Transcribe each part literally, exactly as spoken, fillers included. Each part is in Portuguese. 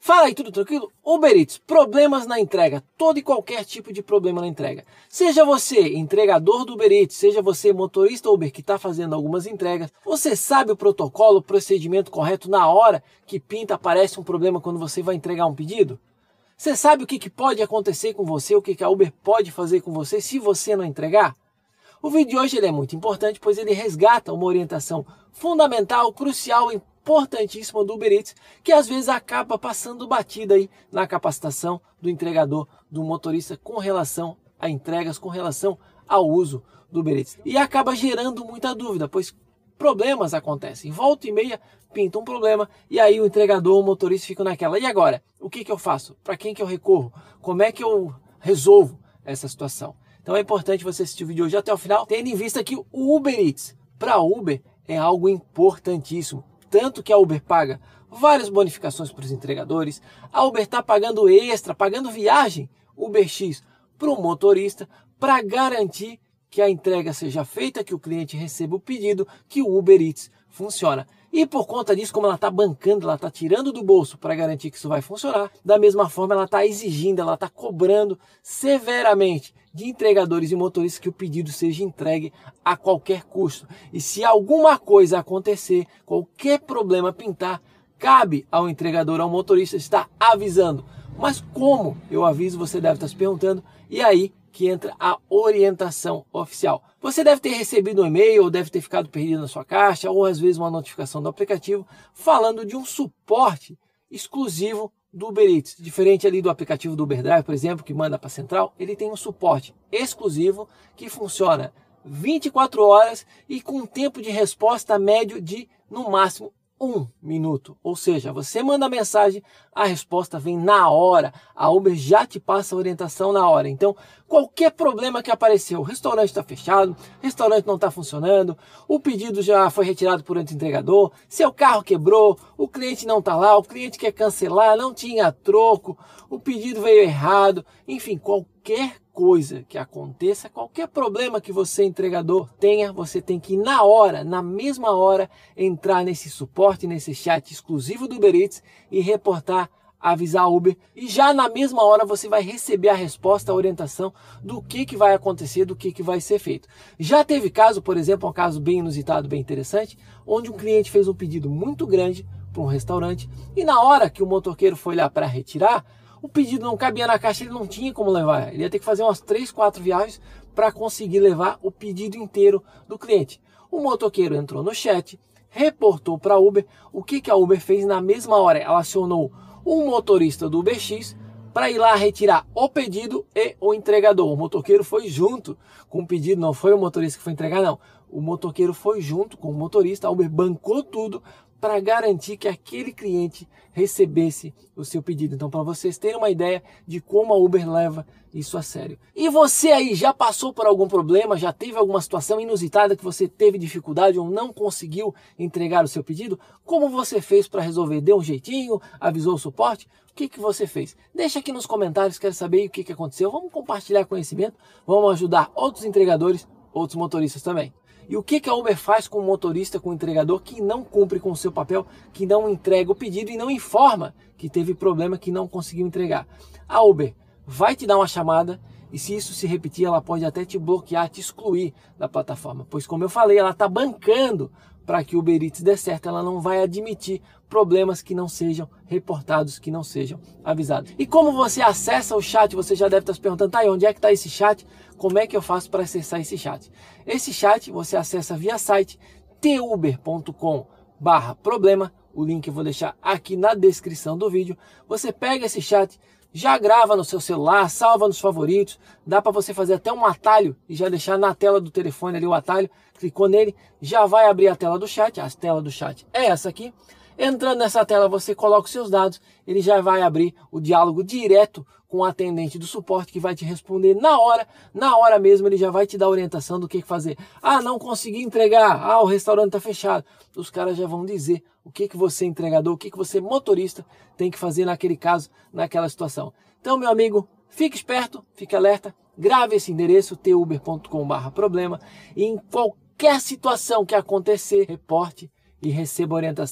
Fala aí, tudo tranquilo? Uber Eats, problemas na entrega, todo e qualquer tipo de problema na entrega. Seja você entregador do Uber Eats, seja você motorista Uber que está fazendo algumas entregas, você sabe o protocolo, o procedimento correto na hora que pinta, aparece um problema quando você vai entregar um pedido? Você sabe o que, que pode acontecer com você, o que, que a Uber pode fazer com você se você não entregar? O vídeo de hoje ele é muito importante, pois ele resgata uma orientação fundamental, crucial, importantíssima do Uber Eats, que às vezes acaba passando batida aí na capacitação do entregador, do motorista com relação a entregas, com relação ao uso do Uber Eats. E acaba gerando muita dúvida, pois problemas acontecem. Volta e meia pinta um problema e aí o entregador, o motorista fica naquela. E agora? O que, que eu faço? Para quem que eu recorro? Como é que eu resolvo essa situação? Então é importante você assistir o vídeo hoje até o final, tendo em vista que o Uber Eats, para Uber, é algo importantíssimo. Tanto que a Uber paga várias bonificações para os entregadores, a Uber está pagando extra, pagando viagem UberX para o motorista, para garantir que a entrega seja feita, que o cliente receba o pedido, que o Uber Eats funciona. E por conta disso, como ela está bancando, ela está tirando do bolso para garantir que isso vai funcionar, da mesma forma ela está exigindo, ela está cobrando severamente de entregadores e motoristas que o pedido seja entregue a qualquer custo. E se alguma coisa acontecer, qualquer problema pintar, cabe ao entregador, ao motorista estar avisando. Mas como eu aviso, você deve estar se perguntando, e aí que entra a orientação oficial. Você deve ter recebido um e-mail, ou deve ter ficado perdido na sua caixa, ou às vezes uma notificação do aplicativo falando de um suporte exclusivo do Uber Eats. Diferente ali do aplicativo do Uber Drive, por exemplo, que manda para a central, ele tem um suporte exclusivo que funciona vinte e quatro horas e com um tempo de resposta médio de, no máximo, um minuto. Ou seja, você manda a mensagem, a resposta vem na hora. A Uber já te passa a orientação na hora. Então, qualquer problema que apareceu, o restaurante está fechado, o restaurante não está funcionando, o pedido já foi retirado por outro entregador, seu carro quebrou, o cliente não está lá, o cliente quer cancelar, não tinha troco, o pedido veio errado, enfim, qualquer coisa que aconteça, qualquer problema que você, entregador, tenha, você tem que na hora, na mesma hora, entrar nesse suporte, nesse chat exclusivo do Uber Eats e reportar, avisar a Uber, e já na mesma hora você vai receber a resposta, a orientação do que, que vai acontecer, do que, que vai ser feito. Já teve caso, por exemplo, um caso bem inusitado, bem interessante, onde um cliente fez um pedido muito grande para um restaurante e na hora que o motoqueiro foi lá para retirar, o pedido não cabia na caixa, ele não tinha como levar. Ele ia ter que fazer umas três, quatro viagens para conseguir levar o pedido inteiro do cliente. O motoqueiro entrou no chat, reportou para a Uber. O que, que a Uber fez na mesma hora? Ela acionou um motorista do UberX para ir lá retirar o pedido e o entregador. O motoqueiro foi junto com o pedido, não foi o motorista que foi entregar, não. O motoqueiro foi junto com o motorista, a Uber bancou tudo para garantir que aquele cliente recebesse o seu pedido. Então, para vocês terem uma ideia de como a Uber leva isso a sério. E você aí já passou por algum problema, já teve alguma situação inusitada que você teve dificuldade ou não conseguiu entregar o seu pedido? Como você fez para resolver? Deu um jeitinho? Avisou o suporte? O que, que você fez? Deixa aqui nos comentários, quero saber o que, que aconteceu. Vamos compartilhar conhecimento, vamos ajudar outros entregadores, outros motoristas também. E o que, que a Uber faz com o motorista, com o entregador que não cumpre com o seu papel, que não entrega o pedido e não informa que teve problema, que não conseguiu entregar? A Uber vai te dar uma chamada e se isso se repetir, ela pode até te bloquear, te excluir da plataforma. Pois como eu falei, ela está bancando para que o Uber Eats dê certo, ela não vai admitir problemas que não sejam reportados, que não sejam avisados. E como você acessa o chat, você já deve estar se perguntando, tá, e onde é que está esse chat? Como é que eu faço para acessar esse chat? Esse chat você acessa via site tuber ponto com barra problema, o link eu vou deixar aqui na descrição do vídeo. Você pega esse chat, já grava no seu celular, salva nos favoritos, dá para você fazer até um atalho e já deixar na tela do telefone ali o atalho, clicou nele, já vai abrir a tela do chat, a tela do chat é essa aqui. Entrando nessa tela você coloca os seus dados, ele já vai abrir o diálogo direto com o atendente do suporte que vai te responder na hora, na hora mesmo ele já vai te dar orientação do que fazer. Ah, não consegui entregar, ah, o restaurante está fechado. Os caras já vão dizer o que, que você entregador, o que, que você motorista tem que fazer naquele caso, naquela situação. Então, meu amigo, fique esperto, fique alerta, grave esse endereço tuber ponto com barra problema e em qualquer situação que acontecer, reporte e receba orientação.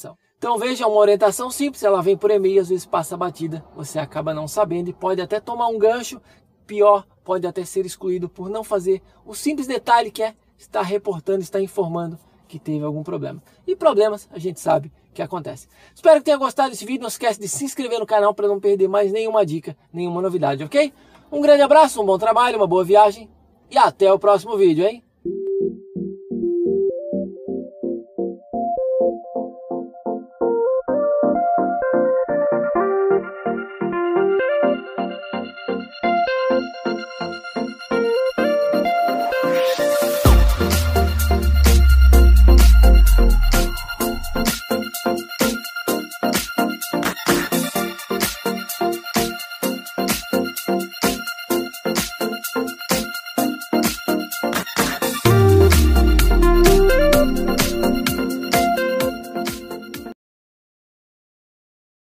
Então veja, uma orientação simples, ela vem por e-mail, às vezes passa batida, você acaba não sabendo e pode até tomar um gancho, pior, pode até ser excluído por não fazer o simples detalhe que é estar reportando, estar informando que teve algum problema. E problemas a gente sabe que acontece. Espero que tenha gostado desse vídeo, não esquece de se inscrever no canal para não perder mais nenhuma dica, nenhuma novidade, ok? Um grande abraço, um bom trabalho, uma boa viagem e até o próximo vídeo, hein?